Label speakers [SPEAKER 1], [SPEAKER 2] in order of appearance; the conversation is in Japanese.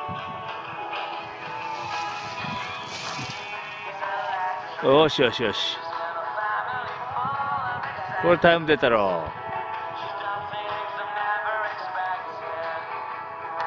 [SPEAKER 1] よしよしよし。これタイム出たろ。